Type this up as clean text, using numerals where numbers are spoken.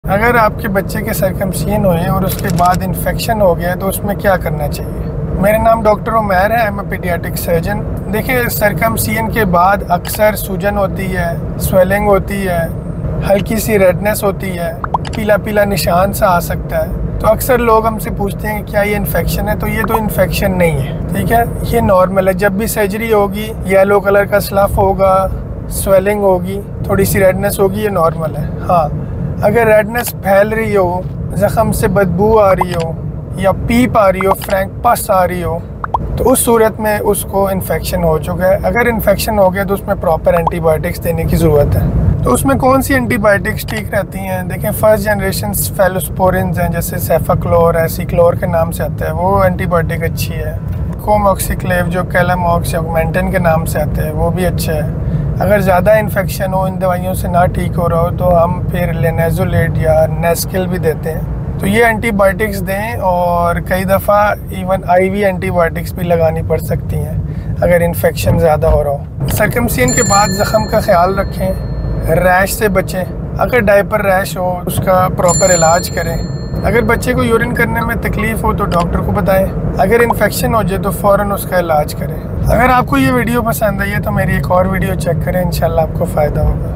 अगर आपके बच्चे के सरकमसीन हुए और उसके बाद इन्फेक्शन हो गया तो उसमें क्या करना चाहिए। मेरा नाम डॉक्टर उमैर है, I am a paediatric surgeon. देखिए, सरकमसीन के बाद अक्सर सूजन होती है, स्वेलिंग होती है, हल्की सी रेडनेस होती है, पीला पीला निशान सा आ सकता है। तो अक्सर लोग हमसे पूछते हैं क्या ये इन्फेक्शन है, तो ये तो इन्फेक्शन नहीं है, ठीक है, ये नॉर्मल है। जब भी सर्जरी होगी येलो कलर का स्लफ होगा, स्वेलिंग होगी, थोड़ी सी रेडनेस होगी, ये नॉर्मल है। हाँ, अगर रेडनेस फैल रही हो, ज़ख़म से बदबू आ रही हो या पीप आ रही हो, फ्रैंक पस आ रही हो, तो उस सूरत में उसको इन्फेक्शन हो चुका है। अगर इन्फेक्शन हो गया तो उसमें प्रॉपर एंटीबायोटिक्स देने की ज़रूरत है। तो उसमें कौन सी एंटीबायोटिक्स ठीक रहती हैं? देखें, फर्स्ट जनरेशन फेलोस्पोरिन्स हैं, जैसे सेफाक्लोर, एसिक्लोर के नाम से आता है, वो एंटीबायोटिक अच्छी है। कोमोक्सिक्लेव जो कैलामॉक्स ऑगमेंटन के नाम से आते हैं, वो भी अच्छा है। अगर ज़्यादा इन्फेक्शन हो, इन दवाइयों से ना ठीक हो रहा हो, तो हम फिर लेनेज़ोलेट या नेस्किल भी देते हैं। तो ये एंटीबायोटिक्स दें, और कई दफ़ा इवन आईवी एंटीबायोटिक्स भी लगानी पड़ सकती हैं अगर इन्फेक्शन ज़्यादा हो रहा हो। सरकमसीन के बाद ज़ख़म का ख्याल रखें, रैश से बचें। अगर डायपर रैश हो उसका प्रॉपर इलाज करें। अगर बच्चे को यूरिन करने में तकलीफ़ हो तो डॉक्टर को बताएं। अगर इन्फेक्शन हो जाए तो फ़ौरन उसका इलाज करें। अगर आपको ये वीडियो पसंद आई है तो मेरी एक और वीडियो चेक करें, इंशाल्लाह आपको फ़ायदा होगा।